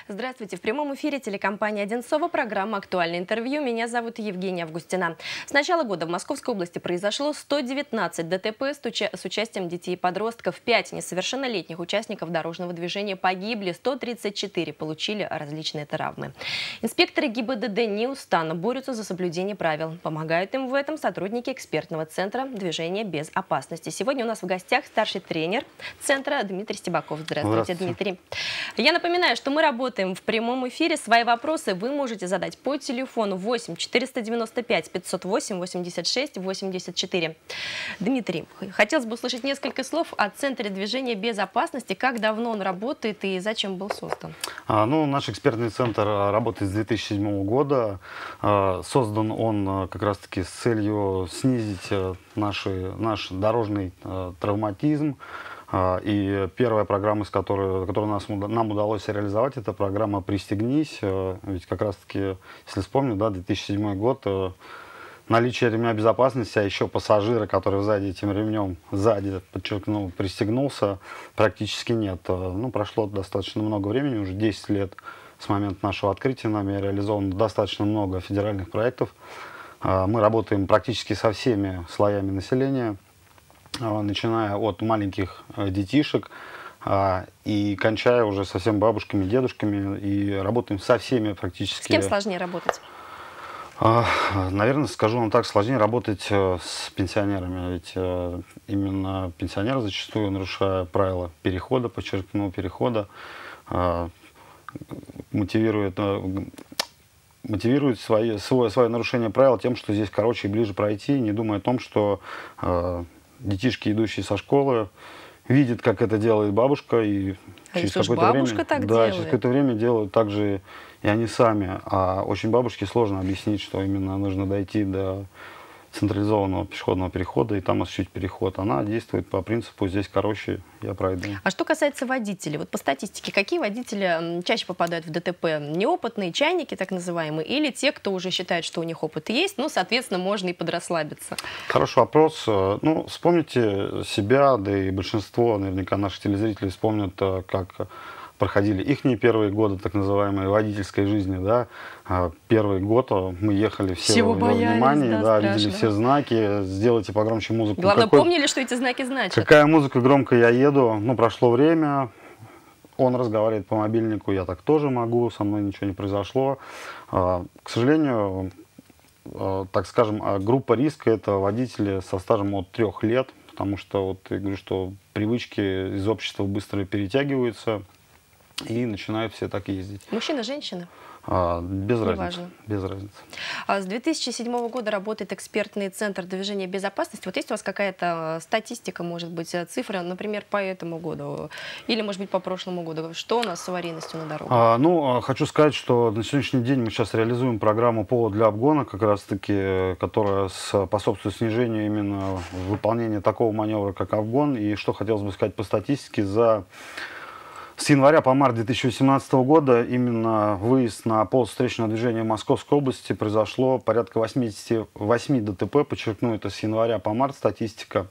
Здравствуйте. В прямом эфире телекомпания «Одинцова», программа «Актуальное интервью». Меня зовут Евгения Августина. С начала года в Московской области произошло 119 ДТП с участием детей и подростков. 5 несовершеннолетних участников дорожного движения погибли, 134 получили различные травмы. Инспекторы ГИБДД неустанно борются за соблюдение правил. Помогают им в этом сотрудники экспертного центра движения без опасности. Сегодня у нас в гостях старший тренер центра Дмитрий Стебаков. Здравствуйте, Дмитрий. Я напоминаю, что мы работаем в прямом эфире. Свои вопросы вы можете задать по телефону 8 495 508 86 84. Дмитрий, хотелось бы услышать несколько слов о Центре движения безопасности. Как давно он работает и зачем был создан? Наш экспертный центр работает с 2007 года. Создан он как раз-таки с целью снизить наш дорожный травматизм. И первая программа, которую нам удалось реализовать, это программа «Пристегнись». Ведь как раз-таки, если вспомню, 2007 год, наличие ремня безопасности, а еще пассажира, который сзади этим ремнем, подчеркну, пристегнулся, практически нет. Прошло достаточно много времени, уже 10 лет с момента нашего открытия. Нами реализовано достаточно много федеральных проектов. Мы работаем практически со всеми слоями населения, начиная от маленьких детишек и кончая уже совсем бабушками, дедушками, и работаем со всеми практически. С кем сложнее работать? Наверное, скажу вам так, сложнее работать с пенсионерами, ведь именно пенсионеры зачастую, нарушая правила перехода, подчеркну, перехода, мотивируют свое нарушение правил тем, что здесь короче и ближе пройти, не думая о том, что детишки, идущие со школы, видят, как это делает бабушка, и через какое-то время делают так же и они сами. А очень бабушке сложно объяснить, что именно нужно дойти до централизованного пешеходного перехода и там осуществить переход. Она действует по принципу «здесь короче, я пройду». А что касается водителей, вот по статистике, какие водители чаще попадают в ДТП? Неопытные чайники, так называемые, или те, кто уже считает, что у них опыт есть, соответственно, можно и подрасслабиться? Хороший вопрос. Вспомните себя, да и большинство, наверняка, наших телезрителей вспомнят, как проходили ихние первые годы, так называемой водительской жизни, да. Первый год мы ехали все в внимании, видели все знаки, сделайте погромче музыку. Главное, помнили, что эти знаки значат. Какая музыка громко я еду. Прошло время, он разговаривает по мобильнику, я так тоже могу, со мной ничего не произошло. К сожалению, так скажем, группа риска — это водители со стажем от 3 лет, потому что, я говорю, что привычки из общества быстро перетягиваются, и начинают все так ездить. Мужчины, женщины? Без разницы. Без разницы. С 2007 года работает экспертный центр движения безопасности. Вот есть у вас какая-то статистика, может быть, цифра, например, по этому году или, может быть, по прошлому году? Что у нас с аварийностью на дорогах? Хочу сказать, что на сегодняшний день мы сейчас реализуем программу «Повод для обгона», как раз-таки, которая способствует снижению именно выполнения такого маневра, как обгон. И что хотелось бы сказать по статистике, с января по март 2018 года именно выезд на полосу встречного движения в Московской области произошло порядка 88 ДТП, подчеркну, это с января по март статистика,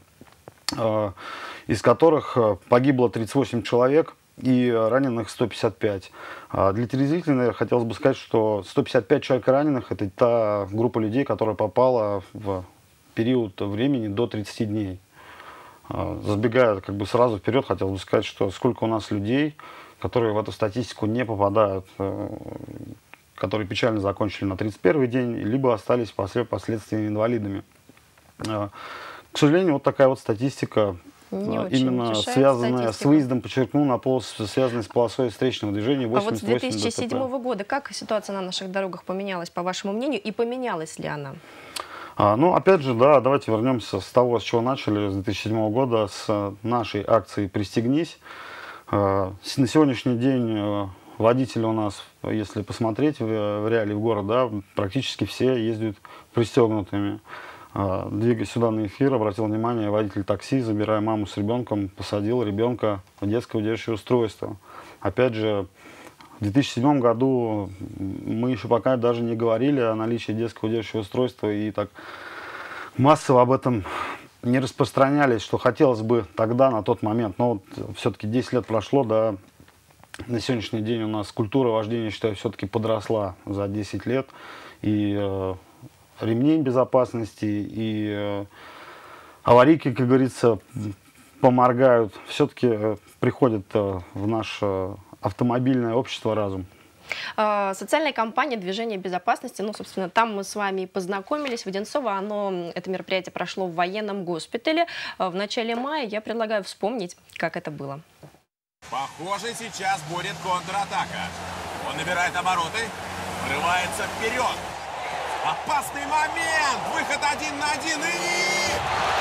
из которых погибло 38 человек и раненых 155. Для телезрителей, наверное, хотелось бы сказать, что 155 человек раненых — это та группа людей, которая попала в период времени до 30 дней. Забегая сразу вперед, хотел бы сказать, что сколько у нас людей, которые в эту статистику не попадают, которые печально закончили на 31-й день, либо остались последствиями инвалидами. К сожалению, вот такая вот статистика, именно связанная с выездом, подчеркну, на полосу, связанная с полосой встречного движения. 88 вот с 2007 года как ситуация на наших дорогах поменялась, по вашему мнению, и поменялась ли она? Опять же, давайте вернемся с того, с чего начали, с 2007 года, с нашей акции «Пристегнись». На сегодняшний день водители у нас, если посмотреть в реалии в город, практически все ездят пристегнутыми. Двигаясь сюда на эфир, обратил внимание, водитель такси, забирая маму с ребенком, посадил ребенка в детское удерживающее устройство. Опять же, в 2007 году мы еще пока даже не говорили о наличии детского удерживающего устройства и так массово об этом не распространялись, что хотелось бы тогда, на тот момент. Но все-таки 10 лет прошло, На сегодняшний день у нас культура вождения, считаю, все-таки подросла за 10 лет. И ремней безопасности, и аварийки, как говорится, поморгают. Все-таки приходит в наше автомобильное общество разум. Социальная кампания «Движение безопасности», ну, собственно, там мы с вами и познакомились в Одинцово. Это мероприятие прошло в военном госпитале в начале мая. Я предлагаю вспомнить, как это было. Похоже, сейчас будет контратака. Он набирает обороты, врывается вперед. Опасный момент! Выход 1 на 1 и...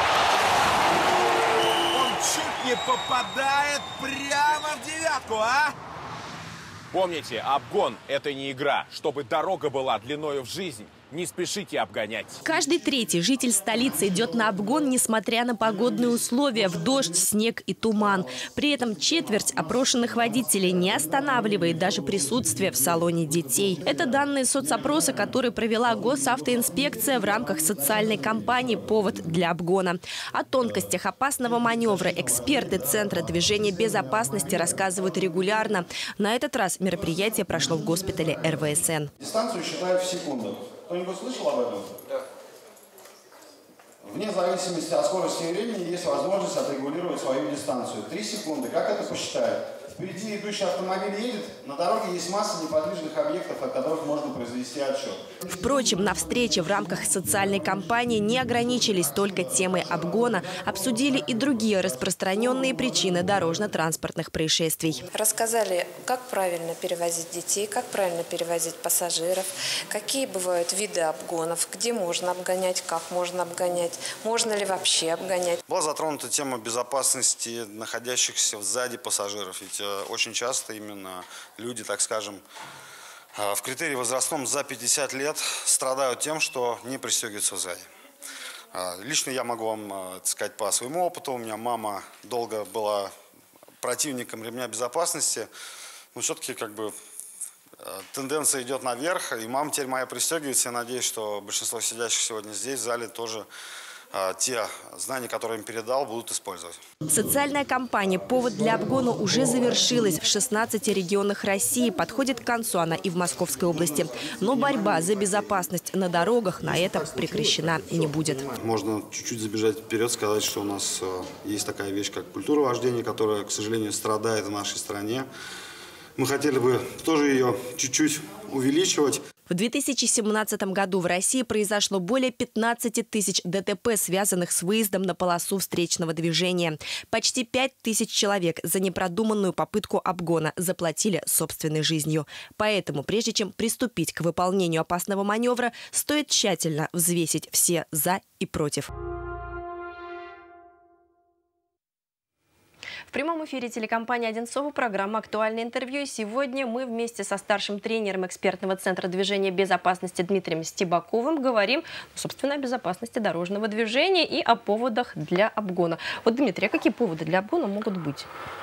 Он чуть не попадает прямо в девятку, а? Помните, обгон – это не игра. Чтобы дорога была длиною в жизнь, не спешите обгонять. Каждый третий житель столицы идет на обгон, несмотря на погодные условия, в дождь, снег и туман. При этом четверть опрошенных водителей не останавливает даже присутствие в салоне детей. Это данные соцопроса, который провела госавтоинспекция в рамках социальной кампании «Повод для обгона». О тонкостях опасного маневра эксперты Центра движения безопасности рассказывают регулярно. На этот раз мероприятие прошло в госпитале РВСН. Дистанцию считают в секундах. Кто-нибудь слышал об этом? Да. Вне зависимости от скорости и времени есть возможность отрегулировать свою дистанцию. 3 секунды. Как это посчитают? Впереди идущий автомобиль едет, на дороге есть масса неподвижных объектов, от которых можно произвести отсчет. Впрочем, на встрече в рамках социальной кампании не ограничились только темой обгона, обсудили и другие распространенные причины дорожно-транспортных происшествий. Рассказали, как правильно перевозить детей, как правильно перевозить пассажиров, какие бывают виды обгонов, где можно обгонять, как можно обгонять, можно ли вообще обгонять. Была затронута тема безопасности находящихся сзади пассажиров. Ведь очень часто именно люди, так скажем, в критерии возрастном за 50 лет страдают тем, что не пристегиваются сзади. Лично я могу вам сказать по своему опыту. У меня мама долго была противником ремня безопасности. Но все-таки как бы тенденция идет наверх. И мама теперь моя пристегивается. Я надеюсь, что большинство сидящих сегодня здесь в зале тоже те знания, которые им передал, будут использовать. Социальная кампания «Повод для обгона» уже завершилась в 16 регионах России. Подходит к концу она и в Московской области. Но борьба за безопасность на дорогах на этом прекращена не будет. Можно чуть-чуть забежать вперед, сказать, что у нас есть такая вещь, как культура вождения, которая, к сожалению, страдает в нашей стране. Мы хотели бы тоже ее чуть-чуть увеличивать. В 2017 году в России произошло более 15 тысяч ДТП, связанных с выездом на полосу встречного движения. Почти 5 тысяч человек за непродуманную попытку обгона заплатили собственной жизнью. Поэтому, прежде чем приступить к выполнению опасного маневра, стоит тщательно взвесить все «за» и «против». В прямом эфире телекомпании «Одинцово» программа «Актуальное интервью». И сегодня мы вместе со старшим тренером экспертного центра движения безопасности Дмитрием Стебаковым говорим, собственно, о безопасности дорожного движения и о поводах для обгона. Вот, Дмитрий, а какие поводы для обгона могут быть?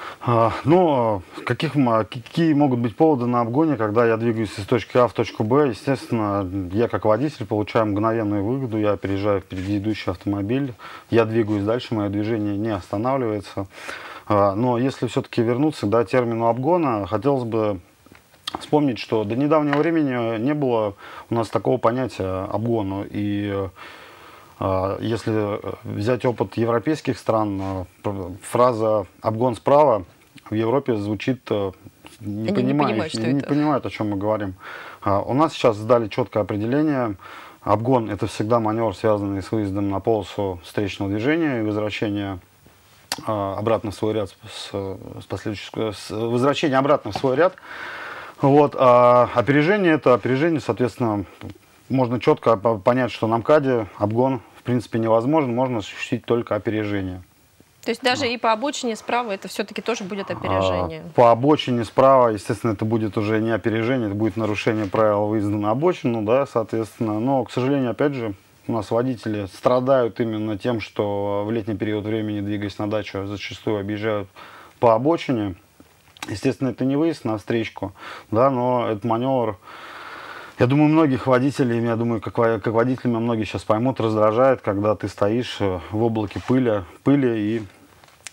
Какие могут быть поводы на обгоне, когда я двигаюсь из точки А в точку Б? Естественно, я как водитель получаю мгновенную выгоду, я опережаю впереди идущий автомобиль, я двигаюсь дальше, мое движение не останавливается. Но если все-таки вернуться к термину обгона, хотелось бы вспомнить, что до недавнего времени не было у нас такого понятия обгону. И если взять опыт европейских стран, фраза «обгон справа» в Европе звучит, не понимают, о чем мы говорим. У нас сейчас сдали четкое определение. Обгон – это всегда маневр, связанный с выездом на полосу встречного движения и возвращение обратно в свой ряд, возвращение обратно в свой ряд. Вот. А опережение – это опережение, соответственно, можно четко понять, что на МКАДе обгон в принципе невозможен, можно осуществить только опережение. То есть даже и по обочине справа это все-таки тоже будет опережение? По обочине справа, естественно, это будет уже не опережение, это будет нарушение правил выезда на обочину, да, соответственно. Но, к сожалению, опять же, у нас водители страдают именно тем, что в летний период времени, двигаясь на дачу, зачастую объезжают по обочине. Естественно, это не выезд на встречку, да, но этот маневр, я думаю, многих водителей, я думаю, как водителями многие сейчас поймут, раздражает, когда ты стоишь в облаке пыли и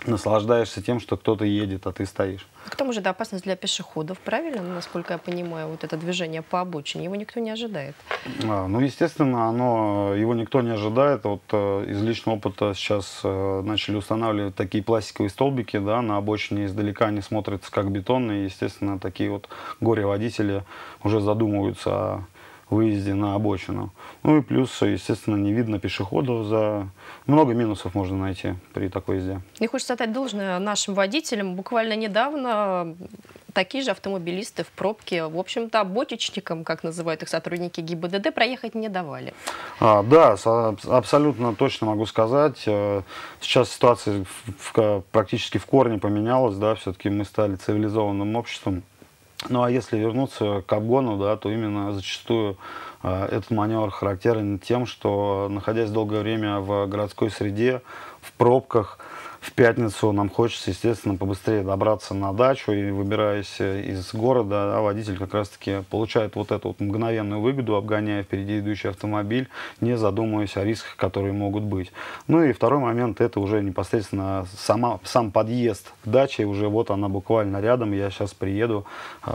наслаждаешься тем, что кто-то едет, а ты стоишь. К тому же это опасность для пешеходов, правильно? Насколько я понимаю, вот это движение по обочине, его никто не ожидает. Ну, естественно, его никто не ожидает. Вот из личного опыта сейчас начали устанавливать такие пластиковые столбики, да, на обочине издалека они смотрятся как бетонные. Естественно, такие вот горе-водители уже задумываются о выезде на обочину. Ну и плюс, естественно, не видно пешеходов. Много минусов можно найти при такой езде. Мне хочется отдать должное нашим водителям. Буквально недавно такие же автомобилисты в пробке, в общем-то, обочечникам, как называют их сотрудники ГИБДД, проехать не давали. Да, абсолютно точно могу сказать. Сейчас ситуация практически в корне поменялась, да, все-таки мы стали цивилизованным обществом. Ну а если вернуться к обгону, да, то именно зачастую этот маневр характерен тем, что, находясь долгое время в городской среде, в пробках, в пятницу нам хочется, естественно, побыстрее добраться на дачу, и выбираясь из города, водитель как раз-таки получает вот эту вот мгновенную выгоду, обгоняя впереди идущий автомобиль, не задумываясь о рисках, которые могут быть. Ну и второй момент, это уже непосредственно сам подъезд к даче, уже вот она буквально рядом, я сейчас приеду,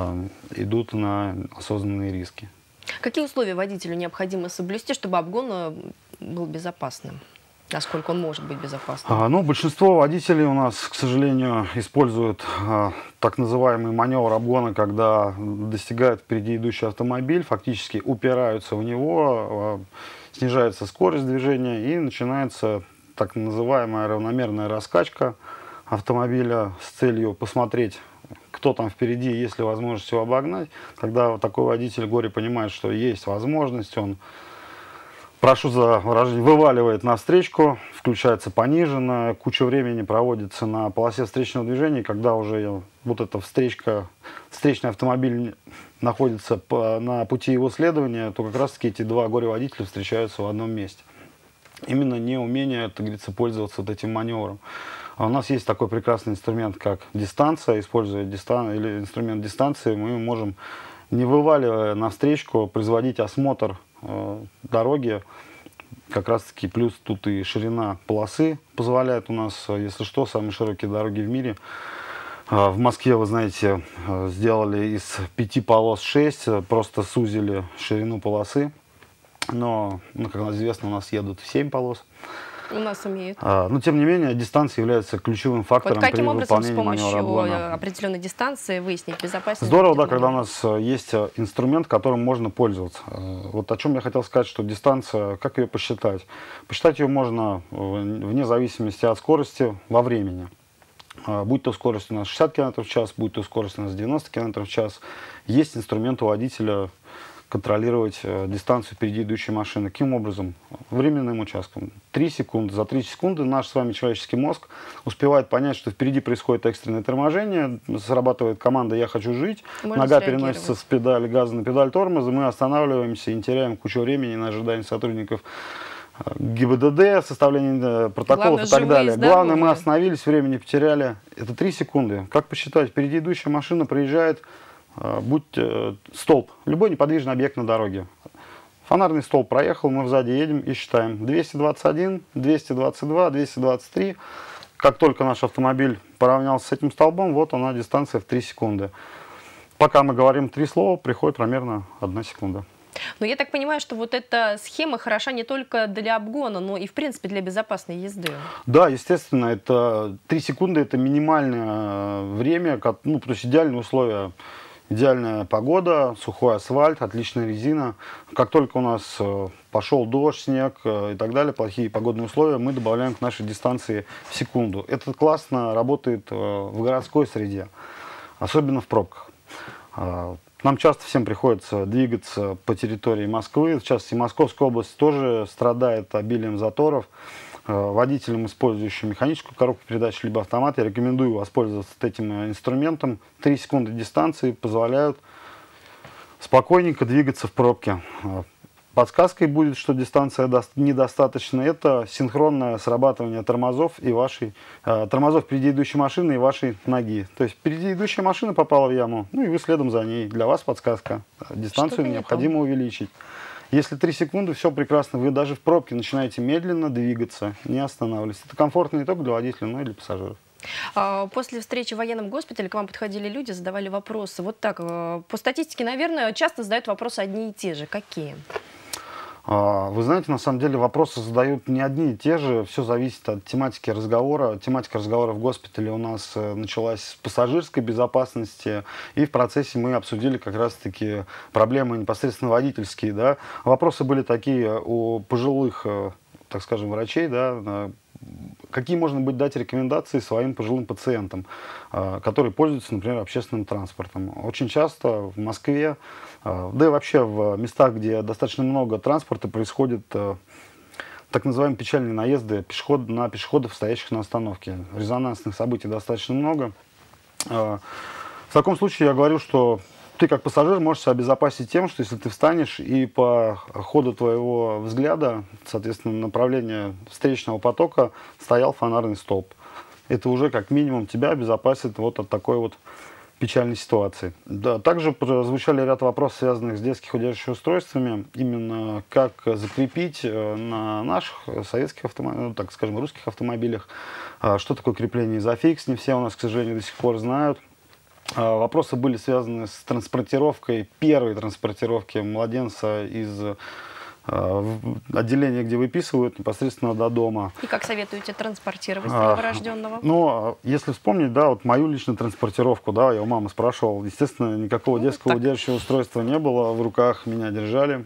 идут на осознанные риски. Какие условия водителю необходимо соблюсти, чтобы обгон был безопасным? Насколько он может быть безопасным? Ну, большинство водителей у нас, к сожалению, используют так называемый маневр обгона, когда достигают впереди идущий автомобиль, фактически упираются в него, снижается скорость движения и начинается так называемая равномерная раскачка автомобиля с целью посмотреть, кто там впереди, есть ли возможность его обогнать. Когда такой водитель горе понимает, что есть возможность, он, прошу за выражение, вываливает на встречку, включается пониженно, куча времени проводится на полосе встречного движения, когда уже вот эта встречный автомобиль находится на пути его следования, то как раз-таки эти два горе-водителя встречаются в одном месте. Именно неумение, как говорится, пользоваться вот этим маневром. А у нас есть такой прекрасный инструмент, как дистанция. Используя инструмент дистанции, мы можем, не вываливая на встречку, производить осмотр дороги. Как раз таки плюс тут и ширина полосы позволяет у нас, если что, самые широкие дороги в мире. В Москве, вы знаете, сделали из 5 полос 6, просто сузили ширину полосы. Но, как известно, у нас едут 7 полос. У нас умеют. Но, тем не менее, дистанция является ключевым фактором при выполнении маневра обгона. Каким образом с помощью определенной дистанции выяснить безопасность? Здорово, да, когда у нас есть инструмент, которым можно пользоваться. Вот о чем я хотел сказать, что дистанция, как ее посчитать? Посчитать ее можно вне зависимости от скорости во времени. Будь то скорость у нас 60 км в час, будь то скорость у нас 90 км в час. Есть инструмент у водителя контролировать дистанцию впереди идущей машины. Каким образом? Временным участком. 3 секунды. За 3 секунды наш с вами человеческий мозг успевает понять, что впереди происходит экстренное торможение, срабатывает команда «я хочу жить», нога переносится с педали газа на педаль тормоза, мы останавливаемся и не теряем кучу времени на ожидание сотрудников ГИБДД, составление протоколов и так далее. Главное, мы остановились, времени потеряли. Это 3 секунды. Как посчитать? Впереди идущая машина проезжает, будь столб, любой неподвижный объект на дороге. Фонарный столб проехал, мы сзади едем и считаем 221, 222, 223. Как только наш автомобиль поравнялся с этим столбом, вот она дистанция в 3 секунды. Пока мы говорим 3 слова, приходит примерно 1 секунда. Но я так понимаю, что вот эта схема хороша не только для обгона, но и, в принципе, для безопасной езды. Да, естественно, это 3 секунды, это минимальное время, ну, то есть идеальные условия. Идеальная погода, сухой асфальт, отличная резина. Как только у нас пошел дождь, снег и так далее, плохие погодные условия, мы добавляем к нашей дистанции в секунду. Это классно работает в городской среде, особенно в пробках. Нам часто всем приходится двигаться по территории Москвы. В частности, Московская область тоже страдает обилием заторов. Водителям, использующим механическую коробку передач либо автомат, я рекомендую воспользоваться этим инструментом. 3 секунды дистанции позволяют спокойненько двигаться в пробке. Подсказкой будет, что дистанция недостаточна. Это синхронное срабатывание тормозов и тормозов впереди идущей машины и вашей ноги. То есть впереди идущая машина попала в яму, ну и вы следом за ней. Для вас подсказка. Дистанцию необходимо увеличить. Если 3 секунды, все прекрасно. Вы даже в пробке начинаете медленно двигаться, не останавливаясь. Это комфортно не только для водителя, но и для пассажиров. После встречи в военном госпитале к вам подходили люди, задавали вопросы. Вот так, по статистике, наверное, часто задают вопросы одни и те же. Какие? Вы знаете, на самом деле вопросы задают не одни и те же, все зависит от тематики разговора. Тематика разговора в госпитале у нас началась с пассажирской безопасности, и в процессе мы обсудили как раз-таки проблемы непосредственно водительские. Да. Вопросы были такие у пожилых, так скажем, врачей, да, какие можно быть дать рекомендации своим пожилым пациентам, которые пользуются, например, общественным транспортом. Очень часто в Москве, да и вообще в местах, где достаточно много транспорта, происходят так называемые печальные наезды на пешеходов, стоящих на остановке. Резонансных событий достаточно много. В таком случае я говорю, что ты как пассажир можешь себя обезопасить тем, что если ты встанешь и по ходу твоего взгляда, соответственно, направления встречного потока, стоял фонарный столб. Это уже как минимум тебя обезопасит вот от такой вот печальной ситуации. Да, также прозвучали ряд вопросов, связанных с детскими удерживающими устройствами. Именно как закрепить на наших советских автомобилях, ну, так скажем, русских автомобилях, что такое крепление изофикс. Не все у нас, к сожалению, до сих пор знают. Вопросы были связаны с транспортировкой, первой транспортировки младенца из отделения, где выписывают, непосредственно до дома. И как советуете транспортировать новорожденного? Ну, если вспомнить, да, вот мою личную транспортировку, да, я у мамы спрашивал, естественно, никакого детского удерживающего устройства не было, в руках меня держали.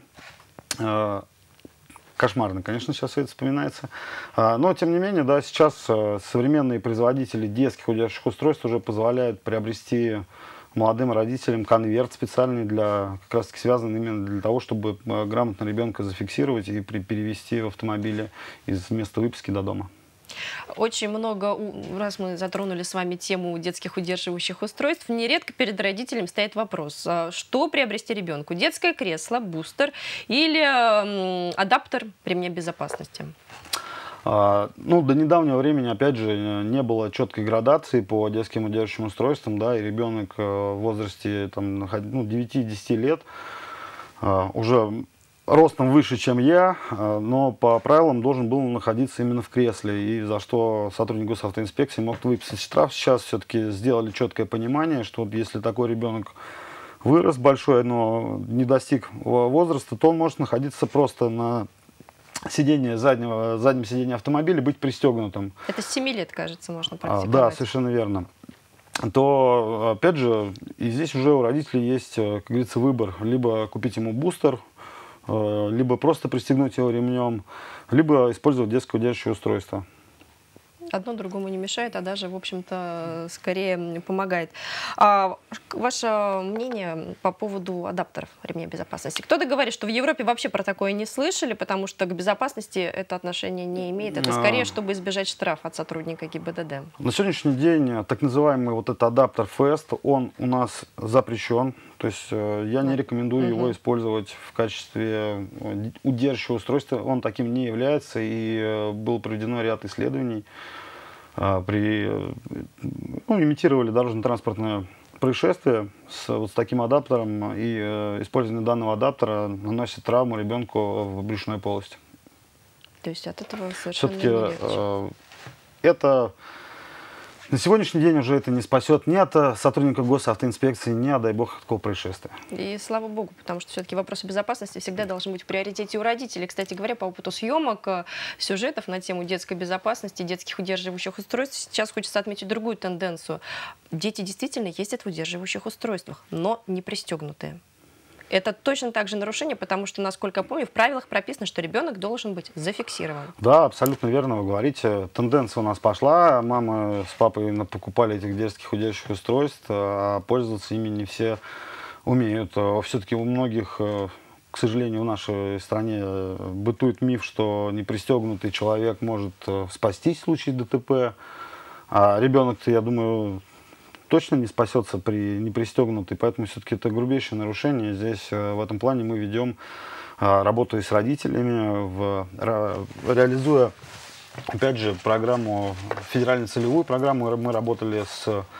Кошмарно, конечно, сейчас все это вспоминается. Но, тем не менее, да, сейчас современные производители детских удерживающих устройств уже позволяют приобрести молодым родителям конверт специальный, как раз таки связанный именно для того, чтобы грамотно ребенка зафиксировать и перевести в автомобиле из места выписки до дома. Очень много, раз мы затронули с вами тему детских удерживающих устройств, нередко перед родителями стоит вопрос, что приобрести ребенку: детское кресло, бустер или адаптер ремня безопасности? Ну, до недавнего времени, опять же, не было четкой градации по детским удерживающим устройствам, да, и ребенок в возрасте 9-10 лет уже ростом выше, чем я, но по правилам должен был находиться именно в кресле, и за что сотрудник госавтоинспекции мог выписать штраф. Сейчас все-таки сделали четкое понимание, что если такой ребенок вырос большой, но не достиг возраста, то он может находиться просто на заднем сиденье автомобиля, быть пристегнутым. Это с 7 лет, кажется, можно практиковать. Да, совершенно верно. То, опять же, и здесь уже у родителей есть, как говорится, выбор. Либо купить ему бустер, либо просто пристегнуть его ремнем, либо использовать детское удерживающее устройство. Одно другому не мешает, а даже, в общем-то, скорее помогает. Ваше мнение по поводу адаптеров ремня безопасности? Кто-то говорит, что в Европе вообще про такое не слышали, потому что к безопасности это отношение не имеет. Это скорее, чтобы избежать штрафа от сотрудника ГИБДД. На сегодняшний день так называемый вот этот адаптер FAST, он у нас запрещен. То есть я не рекомендую его использовать в качестве удерживающего устройства. Он таким не является, и было проведено ряд исследований. Имитировали дорожно-транспортное происшествие с таким адаптером, и использование данного адаптера наносит травму ребенку в брюшной полости. То есть от этого совершенно не легче. Это на сегодняшний день уже это не спасет ни от сотрудника госавтоинспекции, ни, дай бог, от такого происшествия. И слава богу, потому что все-таки вопросы безопасности всегда должны быть в приоритете у родителей. Кстати говоря, по опыту съемок сюжетов на тему детской безопасности, детских удерживающих устройств, сейчас хочется отметить другую тенденцию. Дети действительно ездят в удерживающих устройствах, но не пристегнутые. Это точно так же нарушение, потому что, насколько я помню, в правилах прописано, что ребенок должен быть зафиксирован. Да, абсолютно верно вы говорите. Тенденция у нас пошла. Мама с папой покупали этих детских удерживающих устройств, а пользоваться ими не все умеют. Все-таки у многих, к сожалению, в нашей стране бытует миф, что непристегнутый человек может спастись в случае ДТП. А ребенок-то, я думаю, точно не спасется при непристегнутой, поэтому все-таки это грубейшее нарушение. Здесь в этом плане мы ведем работу и с родителями, реализуя, опять же, программу, федеральную целевую программу. Мы работали с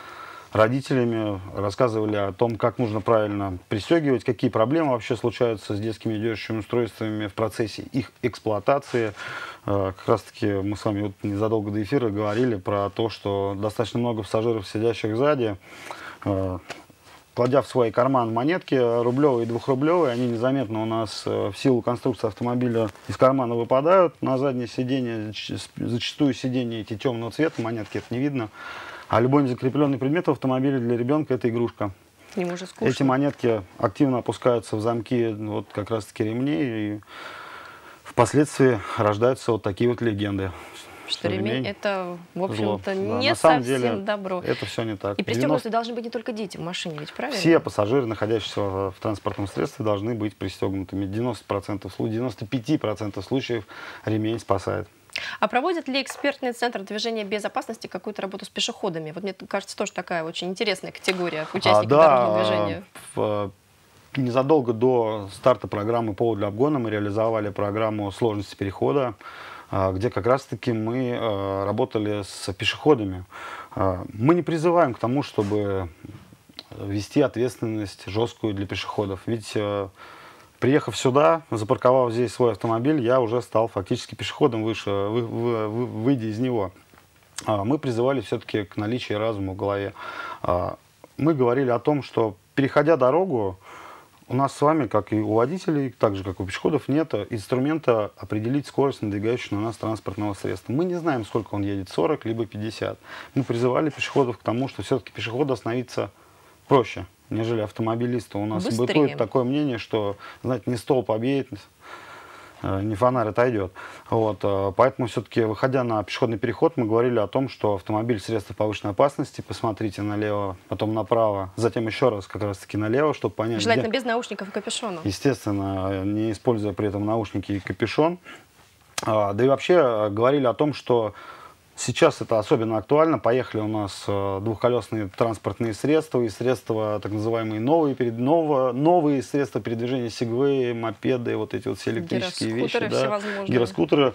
родителями, рассказывали о том, как нужно правильно пристегивать, какие проблемы вообще случаются с детскими движущими устройствами в процессе их эксплуатации. Как раз-таки мы с вами вот незадолго до эфира говорили про то, что достаточно много пассажиров, сидящих сзади, кладя в свой карман монетки рублевые и двухрублевые, они незаметно у нас в силу конструкции автомобиля из кармана выпадают на заднее сиденье. Зачастую сиденья эти темного цвета, монетки это не видно. А любой незакрепленный предмет в автомобиле для ребенка – это игрушка. Ему же скучно. Эти монетки активно опускаются в замки вот как раз-таки ремней, и впоследствии рождаются вот такие вот легенды. Что ремень – это, в общем-то, не на самом совсем деле, добро. Это все не так. И пристегнуты должны быть не только дети в машине, ведь правильно? Все пассажиры, находящиеся в транспортном средстве, должны быть пристегнутыми. 95% случаев ремень спасает. А проводит ли экспертный центр движения безопасности какую-то работу с пешеходами? Вот мне кажется, тоже такая очень интересная категория участников дорожного движения. Незадолго до старта программы «Повод для обгона» мы реализовали программу сложности перехода, где как раз-таки мы работали с пешеходами. Мы не призываем к тому, чтобы ввести ответственность жесткую для пешеходов. Ведь приехав сюда, запарковав здесь свой автомобиль, я уже стал фактически пешеходом, выйдя из него. Мы призывали все-таки к наличию разума в голове. Мы говорили о том, что, переходя дорогу, у нас с вами, как и у водителей, так же, как и у пешеходов, нет инструмента определить скорость надвигающегося на нас транспортного средства. Мы не знаем, сколько он едет, 40 либо 50. Мы призывали пешеходов к тому, что все-таки пешеходу остановиться проще, нежели автомобилисту. У нас бытует такое мнение, что, знаете, не столб объедет, не фонарь отойдет. Вот. Поэтому все-таки, выходя на пешеходный переход, мы говорили о том, что автомобиль средство повышенной опасности, посмотрите налево, потом направо, затем еще раз как раз-таки налево, чтобы понять, желательно без наушников и капюшона. Естественно, не используя при этом наушники и капюшон. Да и вообще говорили о том, что сейчас это особенно актуально. Поехали у нас двухколесные транспортные средства и средства, так называемые новые средства передвижения, сегвеи, мопеды, вот эти вот все электрические вещи. Да, гироскутеры.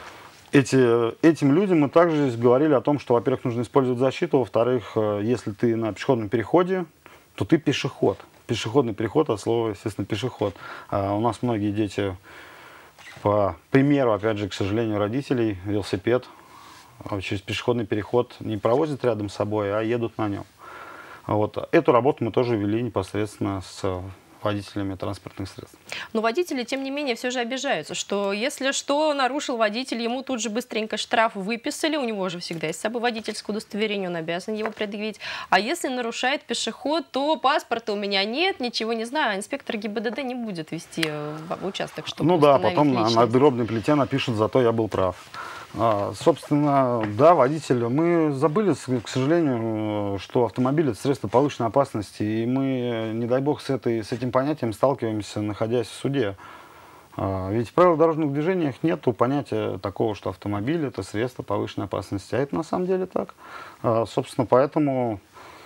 Этим людям мы также говорили о том, что, во-первых, нужно использовать защиту, во-вторых, если ты на пешеходном переходе, то ты пешеход. Пешеходный переход от слова, естественно, пешеход. У нас многие дети, по примеру, опять же, к сожалению, родителей, велосипед через пешеходный переход не провозят рядом с собой, а едут на нем. Вот. Эту работу мы тоже вели непосредственно с водителями транспортных средств. Но водители, тем не менее, все же обижаются, что если что, нарушил водитель, ему тут же быстренько штраф выписали, у него же всегда есть с собой водительское удостоверение, он обязан его предъявить. А если нарушает пешеход, то паспорта у меня нет, ничего не знаю, а инспектор ГИБДД не будет вести в участок, чтобы установить потом личность. На дробной плите напишут, зато я был прав. Собственно, да, водитель. Мы забыли, к сожалению, что автомобиль – это средство повышенной опасности, и мы, не дай бог, с этим понятием сталкиваемся, находясь в суде. Ведь в правилах дорожных движениях нет понятия такого, что автомобиль – это средство повышенной опасности. А это на самом деле так. Собственно, поэтому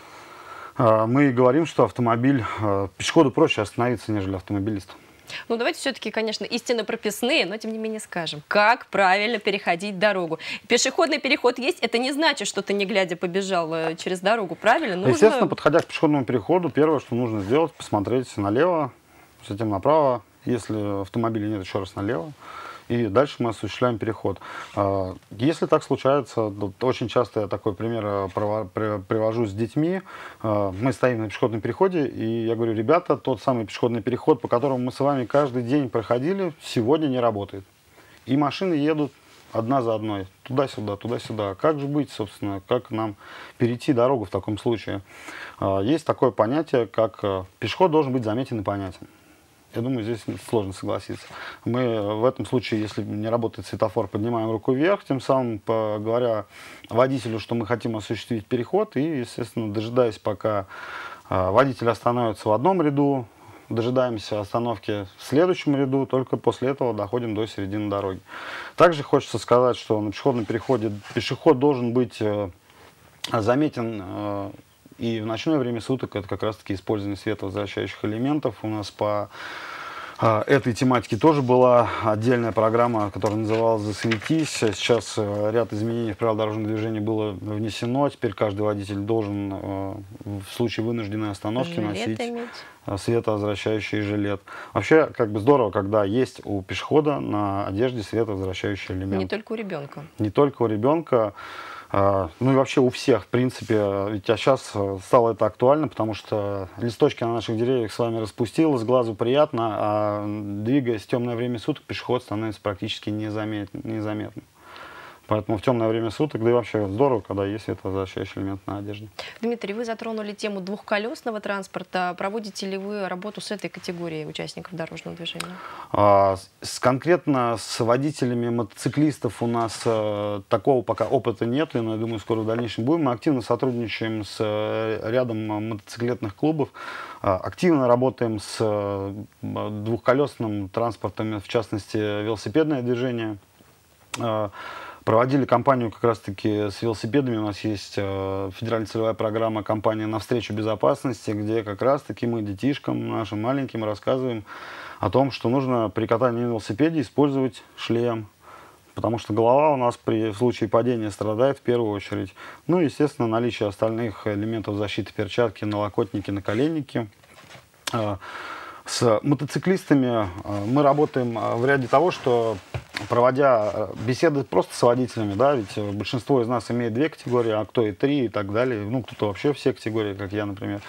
мы и говорим, что автомобиль, пешеходу проще остановиться, нежели автомобилисту. Ну, давайте все-таки, конечно, истинно прописные, но тем не менее скажем, как правильно переходить дорогу. Пешеходный переход есть, это не значит, что ты не глядя побежал через дорогу, правильно? Нужно... Естественно, подходя к пешеходному переходу, первое, что нужно сделать, посмотреть налево, затем направо, если автомобиля нет, еще раз налево. И дальше мы осуществляем переход. Если так случается, очень часто я такой пример привожу с детьми. Мы стоим на пешеходном переходе, и я говорю: ребята, тот самый пешеходный переход, по которому мы с вами каждый день проходили, сегодня не работает. И машины едут одна за одной, туда-сюда, туда-сюда. Как же быть, собственно, как нам перейти дорогу в таком случае? Есть такое понятие, как пешеход должен быть заметен и понятен. Я думаю, здесь сложно согласиться. Мы в этом случае, если не работает светофор, поднимаем руку вверх, тем самым говоря водителю, что мы хотим осуществить переход, и, естественно, дожидаясь, пока водитель остановится в одном ряду, дожидаемся остановки в следующем ряду, только после этого доходим до середины дороги. Также хочется сказать, что на пешеходном переходе пешеход должен быть заметен и в ночное время суток. Это как раз-таки использование световозвращающих элементов. У нас по этой тематики тоже была отдельная программа, которая называлась «Засветись». Сейчас ряд изменений в правила дорожного движения было внесено. Теперь каждый водитель должен в случае вынужденной остановки носить световозвращающий жилет. Вообще, как бы здорово, когда есть у пешехода на одежде световозвращающий элемент. Не только у ребенка. Не только у ребенка. Ну и вообще у всех, в принципе, ведь сейчас стало это актуально, потому что листочки на наших деревьях с вами распустилось, глазу приятно, а двигаясь в темное время суток, пешеход становится практически незаметным. Поэтому в темное время суток, да и вообще здорово, когда есть световозвращающий элемент на одежде. Дмитрий, вы затронули тему двухколесного транспорта. Проводите ли вы работу с этой категорией участников дорожного движения? Конкретно с водителями мотоциклистов у нас такого пока опыта нет, но я думаю, скоро в дальнейшем будем. Мы активно сотрудничаем с рядом мотоциклетных клубов, активно работаем с двухколесным транспортом, в частности, велосипедное движение. Проводили кампанию как раз-таки с велосипедами. У нас есть федеральная целевая программа «Компания навстречу безопасности», где как раз-таки мы детишкам нашим маленьким рассказываем о том, что нужно при катании на велосипеде использовать шлем. Потому что голова у нас в случае падения страдает в первую очередь. Ну и, естественно, наличие остальных элементов защиты: перчатки, налокотники, наколенники. С мотоциклистами мы работаем в ряде того, что, проводя беседы просто с водителями, да, ведь большинство из нас имеет 2 категории, а кто и 3 и так далее, ну, кто-то вообще все категории, как я, например.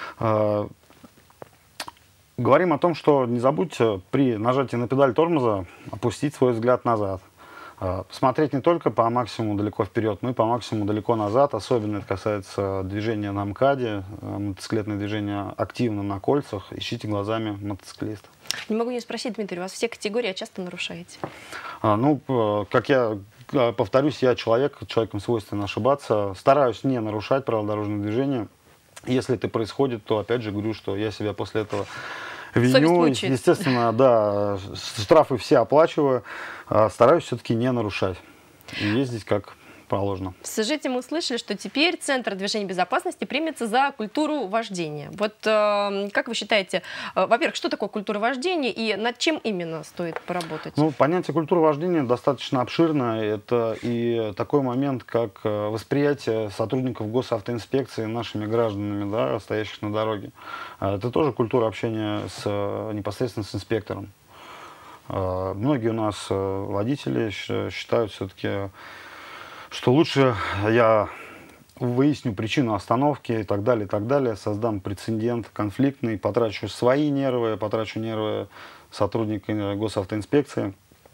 Говорим о том, что не забудьте при нажатии на педаль тормоза опустить свой взгляд назад. Смотреть не только по максимуму далеко вперед, но и по максимуму далеко назад. Особенно это касается движения на МКАДе, мотоциклетное движение активно на кольцах. Ищите глазами мотоциклиста. Не могу не спросить, Дмитрий, у вас все категории часто нарушаете? Ну, как я повторюсь, я человеком свойственно ошибаться. Стараюсь не нарушать правила дорожного движения. Если это происходит, то опять же говорю, что я себя после этого виню. Естественно, да, штрафы все оплачиваю. Стараюсь все-таки не нарушать и ездить как положено. В сюжете мы услышали, что теперь Центр движения безопасности примется за культуру вождения. Вот как вы считаете, во-первых, что такое культура вождения и над чем именно стоит поработать? Ну, понятие культуры вождения достаточно обширно. Это и такой момент, как восприятие сотрудников госавтоинспекции нашими гражданами, да, стоящих на дороге. Это тоже культура общения непосредственно с инспектором. Многие у нас водители считают все-таки, что лучше я выясню причину остановки и так далее, создам прецедент конфликтный, потрачу свои нервы, потрачу нервы сотрудника госавтоинспекции.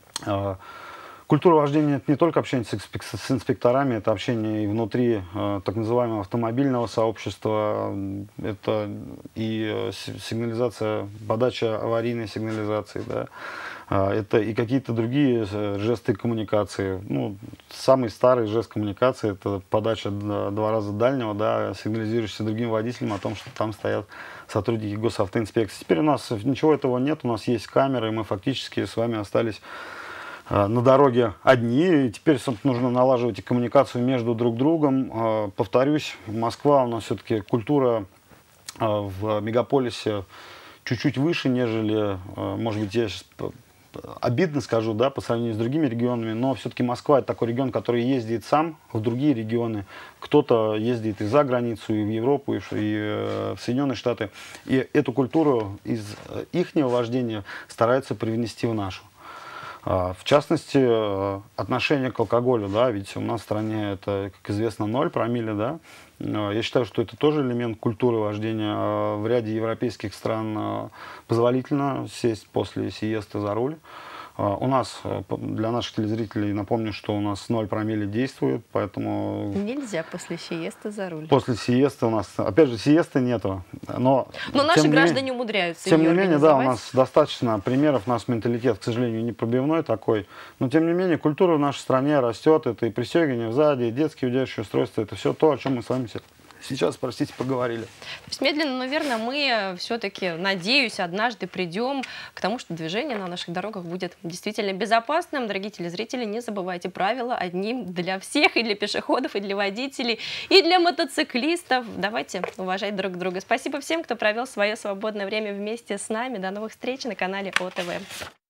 Культура вождения — это не только общение с инспекторами, это общение и внутри так называемого автомобильного сообщества, это и сигнализация, подача аварийной сигнализации, да. Это и какие-то другие жесты коммуникации. Ну, самый старый жест коммуникации — это подача 2 раза дальнего, да, сигнализируешься другим водителям о том, что там стоят сотрудники госавтоинспекции. Теперь у нас ничего этого нет, у нас есть камеры, и мы фактически с вами остались на дороге одни. И теперь, собственно, нужно налаживать коммуникацию между друг другом. Повторюсь, Москва у нас все-таки культура в мегаполисе чуть-чуть выше, нежели, может быть, я сейчас обидно скажу, да, по сравнению с другими регионами, но все-таки Москва — это такой регион, который ездит сам в другие регионы. Кто-то ездит и за границу, и в Европу, и в Соединенные Штаты. И эту культуру из ихнего вождения стараются привнести в нашу. В частности, отношение к алкоголю, да, ведь у нас в стране это, как известно, 0 промилле, да. Я считаю, что это тоже элемент культуры вождения. В ряде европейских стран позволительно сесть после сиесты за руль. У нас, для наших телезрителей, напомню, что у нас 0 промилле действует, поэтому... Нельзя после сиесты за руль. После сиесты у нас, опять же, сиесты нету. Но наши граждане умудряются. Тем не менее, да, у нас достаточно примеров, у нас менталитет, к сожалению, не пробивной такой. Но, тем не менее, культура в нашей стране растет. Это и пристегивание сзади, и детские удерживающие устройства. Это все то, о чем мы с вами Сейчас, простите, поговорили. То есть медленно, но верно мы все-таки, надеюсь, однажды придем к тому, что движение на наших дорогах будет действительно безопасным. Дорогие телезрители, не забывайте, правила одни для всех, и для пешеходов, и для водителей, и для мотоциклистов. Давайте уважать друг друга. Спасибо всем, кто провел свое свободное время вместе с нами. До новых встреч на канале ОТВ.